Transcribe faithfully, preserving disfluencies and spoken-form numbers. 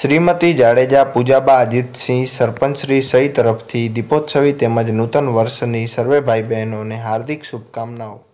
श्रीमती जाडेजा पूजाबा अजीतसिंह सरपंचश्री सही तरफथी दीपोत्सवी तेमज नूतन वर्षनी सर्वे भाई बहनों ने हार्दिक शुभकामनाओं।